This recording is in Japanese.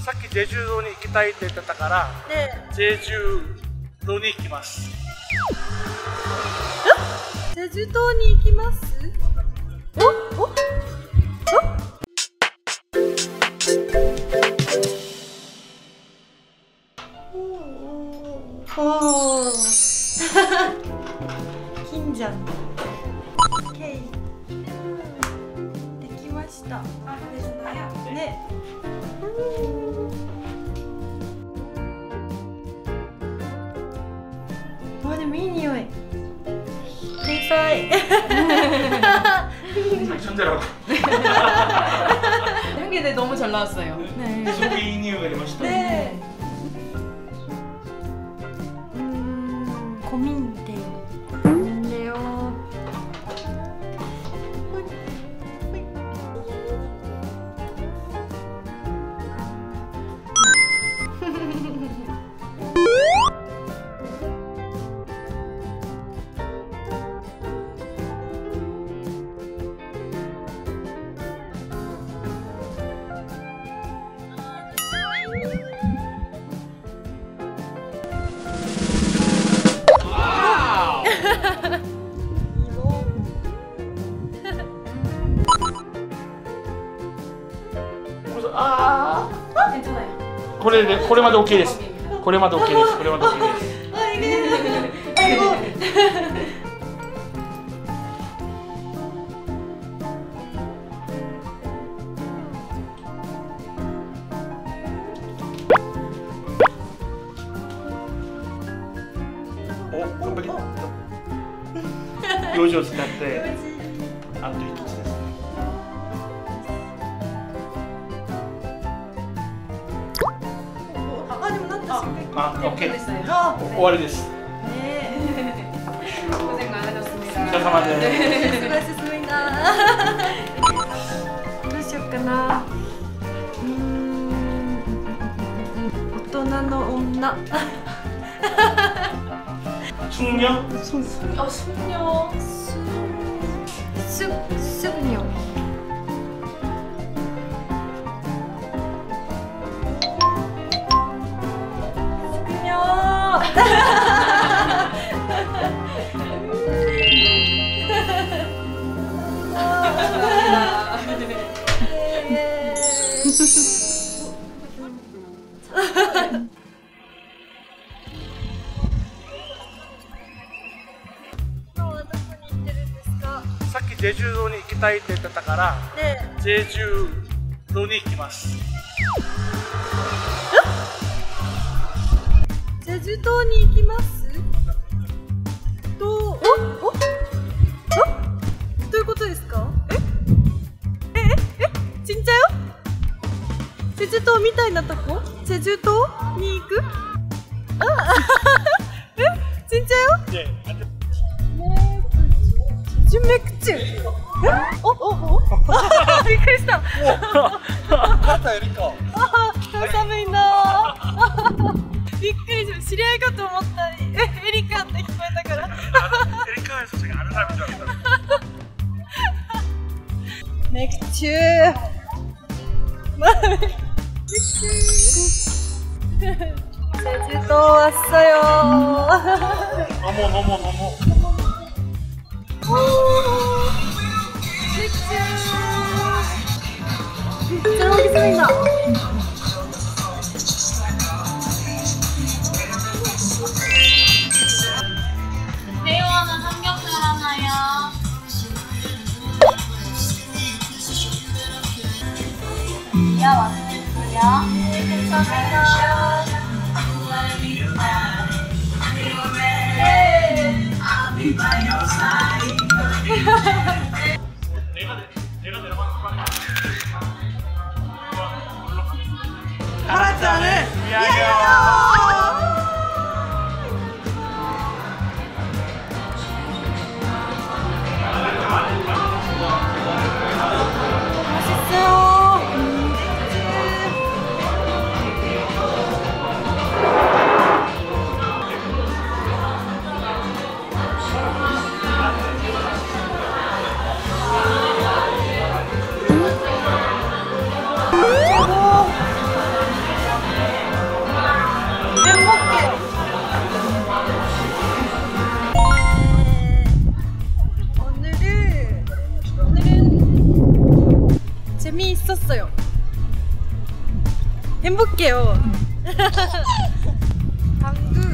さっき제주도に行きたいって言ってたから、 ね、 제주도に行きます。 제주도に行きます。おおお。おお。金じゃん。ケイ。できました。ね。あ、でもいい匂い。天才。 향기네 너무 잘 나왔어요. 네. 속이 이匂いが出ました。 네. 고민돼요. 고민돼요. 괜찮아요. これまで OK です。これまで OK です。これまで OK です。 아 이게 아이고. 完璧。用紙を使ってあと一つですね。 あ、でもなったし。 あ、オッケー。 あ、 終わりです。 ね。 고생 많으셨습니다. お疲れ様です。 수고하셨습니다. どうしようかな。大人の女。 숙녀? 숙녀. 숙녀. 숙녀. さっき제주도に行きたいって言ってたから、 ね、 제주도に行きます。 제주도に行きます。どういうことですか？진짜요？제주도みたいなとこ？제주도に行く？진짜요？ 네. 맥주.びっくりした。 肩エリカ。 寒いな。びっくりした。知り合いかと思った。エリカって聞こえたから。 エリカエソシがあるなみたいな。 맥주. 제주도 왔어요. 너무. 잘 먹겠습니다. 매워는 삼겹살 하나요. 야 왔어요. 네, 감사합니다. 하라짱을 위하여. 재미있었어요. 행복해요. 방금